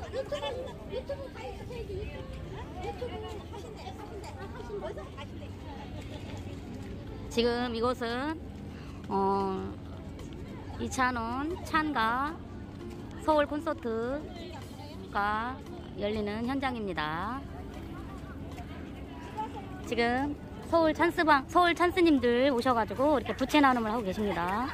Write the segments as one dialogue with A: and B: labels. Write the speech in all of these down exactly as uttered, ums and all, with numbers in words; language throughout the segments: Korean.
A: 지금 이곳은 어, 이찬원 찬가 서울 콘서트가 열리는 현장입니다. 지금 서울 찬스방, 서울 찬스님들 오셔가지고 이렇게 부채 나눔을 하고 계십니다.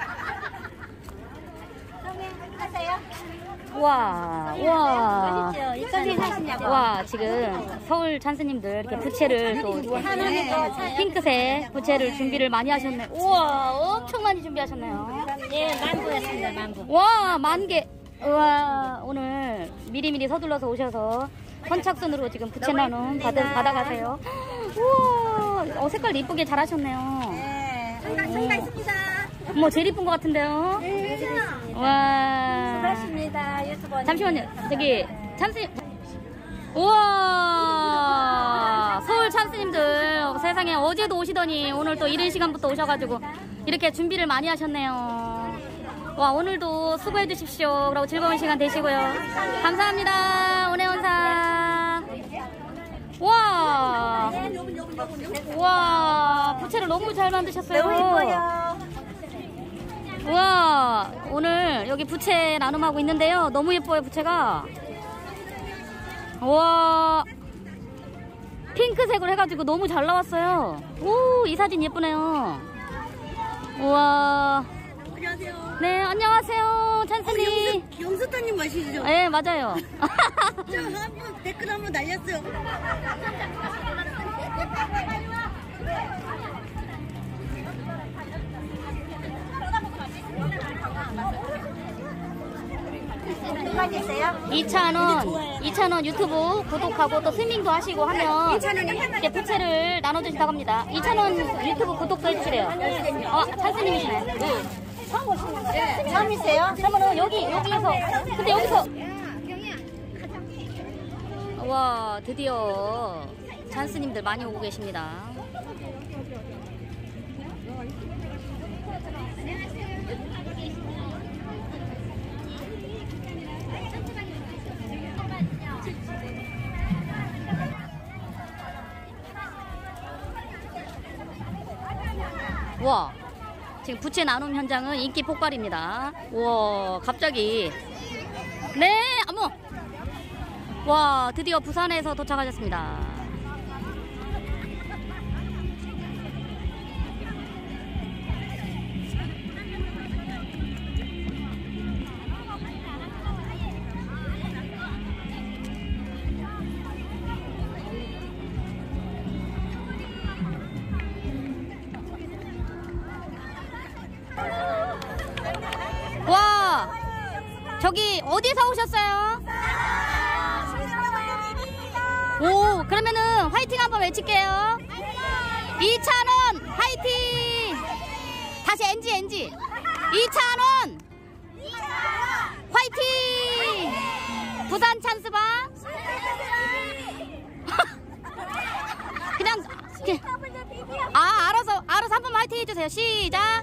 A: 와, 와, 와, 지금 서울 찬스님들 이렇게 부채를 또 핑크색 부채를 준비를 많이 하셨네. 우와, 엄청 많이 준비하셨네요.
B: 예, 만부였습니다, 만부.
A: 와, 만 개. 우와, 오늘 미리미리 서둘러서 오셔서 선착순으로 지금 부채 나눔 받, 받아가세요. 우와, 어, 색깔 이쁘게 잘 하셨네요.
B: 네, 상가 있습니다.
A: 뭐 제일 이쁜 것 같은데요?
B: 네,
A: 와.
B: 수고하십니다, 유튜버.
A: 잠시만요, 저기, 찬스님. 우와, 서울 찬스님들 세상에 어제도 오시더니 오늘 또 이른 시간부터 오셔가지고 이렇게 준비를 많이 하셨네요. 와, 오늘도 수고해 주십시오. 그리고 즐거운 시간 되시고요. 감사합니다. 오네온사. 와, 와, 부채를 너무 잘 만드셨어요.
B: 너무 예뻐요.
A: 와, 오늘 여기 부채 나눔하고 있는데요. 너무 예뻐요, 부채가. 와, 핑크색으로 해가지고 너무 잘 나왔어요. 오, 이 사진 예쁘네요. 우와.
B: 안녕하세요.
A: 네, 안녕하세요, 찬스님.
B: 어, 영수타님 맞으시죠?
A: 네, 맞아요.
B: 저 한번 댓글 한번 날렸어요.
A: 이찬원, 이찬원 유튜브 구독하고 또 스밍도 하시고 하면 이렇게 부채를 나눠주신다고 합니다. 이찬원 유튜브 구독도 해주시래요. 어, 찬스님이시네.
B: 네. 처음이세요?
A: 그러면은 여기, 여기에서, 근데 여기서. 와, 드디어 찬스님들 많이 오고 계십니다. 와, 지금 부채 나눔 현장은 인기 폭발입니다. 와, 갑자기. 네, 어머. 와, 드디어 부산에서 도착하셨습니다. 와, 저기 어디서 오셨어요? 오, 그러면은 화이팅 한번 외칠게요. 이찬원 화이팅. 다시 엔지 엔지. 이찬원 화이팅. 부산 찬스방. 그냥 아, 알아서 알아서 한 번만 화이팅 해주세요. 시작.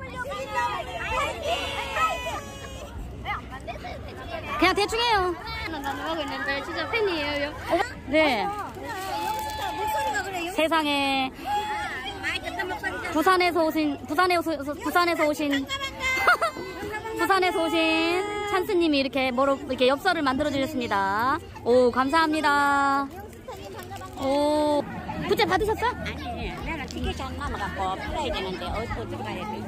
A: 그냥 대충 해요.
B: 나누고 있는데 진짜 팬이에요.
A: 네. 세상에 부산에서 오신 부산에서 부산에서 오신 부산에서 오신 찬스님이 이렇게 뭐로 이렇게 엽서를 만들어 주셨습니다. 오, 감사합니다. 오, 부채 받으셨어?
B: 아니, 내가 티켓이 안 남아갖고 팔아야 되는데 어디서 들어가야 돼?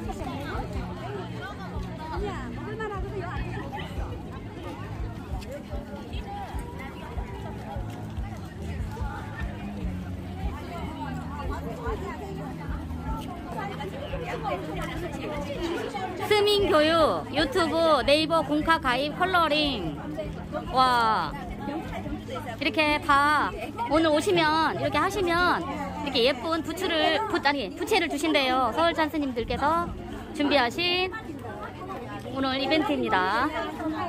A: 스밍 교육, 유튜브, 네이버 공카 가입, 컬러링. 와, 이렇게 다 오늘 오시면 이렇게 하시면 이렇게 예쁜 부츠를 부, 아니 부채를 주신대요. 서울 찬스님들께서 준비하신 오늘 이벤트입니다.